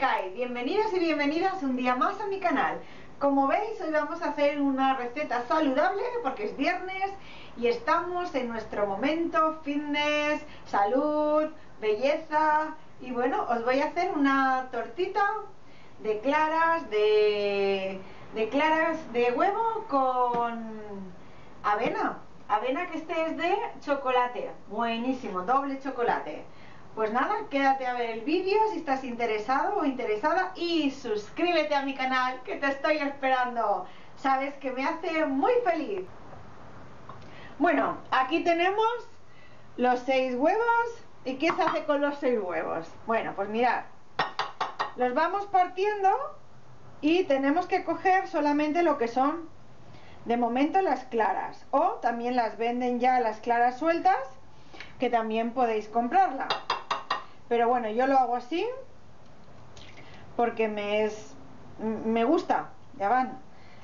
cae? Bienvenidos y bienvenidas un día más a mi canal. Como veis, hoy vamos a hacer una receta saludable porque es viernes y estamos en nuestro momento fitness, salud, belleza. Y bueno, os voy a hacer una tortita de claras de huevo con avena. Avena que este es de chocolate, buenísimo, doble chocolate. Pues nada, quédate a ver el vídeo si estás interesado o interesada y suscríbete a mi canal que te estoy esperando. Sabes que me hace muy feliz. Bueno, aquí tenemos los 6 huevos. ¿Y qué se hace con los 6 huevos? Bueno, pues mirad, los vamos partiendo y tenemos que coger solamente lo que son de momento las claras, o también las venden ya las claras sueltas, que también podéis comprarla. Pero bueno, yo lo hago así porque me gusta. Ya van.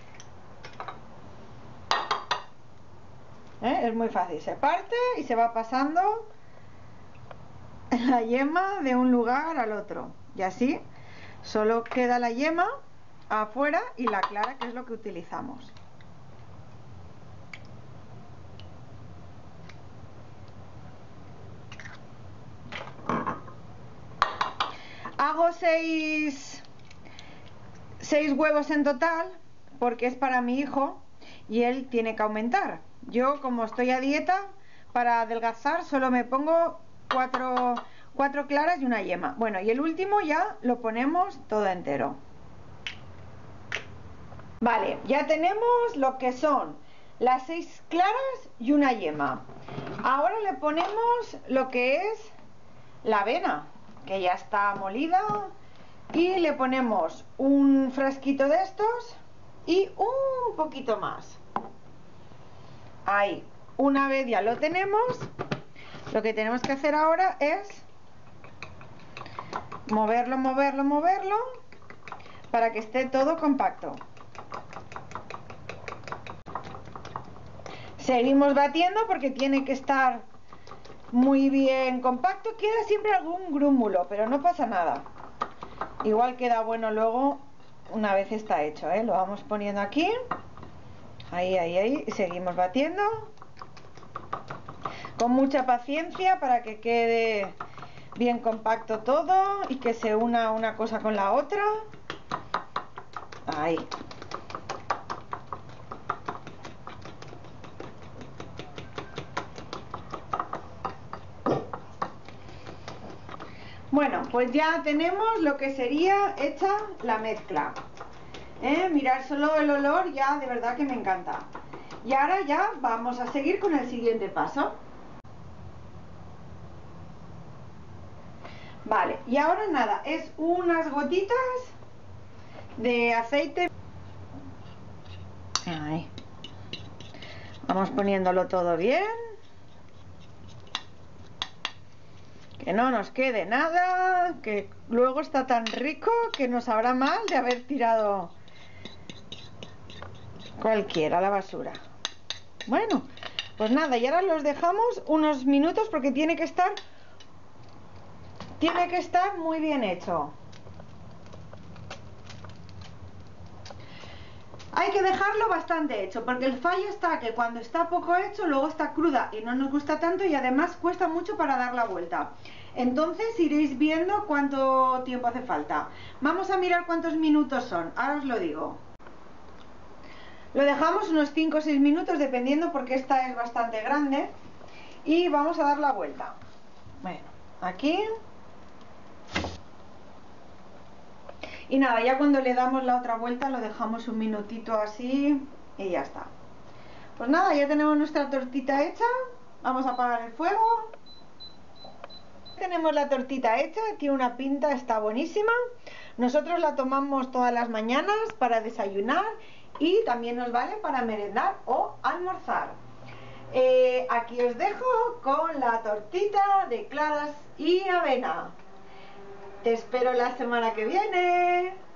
Es muy fácil, se parte y se va pasando la yema de un lugar al otro, y así solo queda la yema afuera y la clara, que es lo que utilizamos. Hago 6 huevos en total porque es para mi hijo y él tiene que aumentar. Yo, como estoy a dieta, para adelgazar solo me pongo 4 claras y una yema. Bueno, y el último ya lo ponemos todo entero. Vale, ya tenemos lo que son las 6 claras y una yema. Ahora le ponemos lo que es la avena, que ya está molida, y le ponemos un frasquito de estos y un poquito más. Ahí, una vez ya lo tenemos, lo que tenemos que hacer ahora es moverlo para que esté todo compacto. Seguimos batiendo porque tiene que estar muy bien compacto. Queda siempre algún grúmulo, pero no pasa nada. Igual queda bueno luego una vez está hecho, ¿eh? Lo vamos poniendo aquí. Ahí. Y seguimos batiendo. Con mucha paciencia para que quede bien compacto todo y que se una una cosa con la otra. Ahí. Bueno, pues ya tenemos lo que sería hecha la mezcla. Mirad, solo el olor ya de verdad que me encanta. Y ahora ya vamos a seguir con el siguiente paso. Vale, y ahora nada, es unas gotitas de aceite. Ahí. Vamos poniéndolo todo bien. Que no nos quede nada, que luego está tan rico que nos sabrá mal de haber tirado cualquiera a la basura. Bueno, pues nada, y ahora los dejamos unos minutos porque tiene que estar muy bien hecho. Hay que dejarlo bastante hecho, porque el fallo está que cuando está poco hecho, luego está cruda y no nos gusta tanto, y además cuesta mucho para dar la vuelta. Entonces iréis viendo cuánto tiempo hace falta. Vamos a mirar cuántos minutos son, ahora os lo digo. Lo dejamos unos 5 o 6 minutos dependiendo, porque esta es bastante grande, y vamos a dar la vuelta. Bueno, aquí. Y nada, ya cuando le damos la otra vuelta lo dejamos un minutito así y ya está. Pues nada, ya tenemos nuestra tortita hecha. Vamos a apagar el fuego. Tenemos la tortita hecha, tiene una pinta, está buenísima. Nosotros la tomamos todas las mañanas para desayunar y también nos vale para merendar o almorzar. Aquí os dejo con la tortita de claras y avena. Te espero la semana que viene.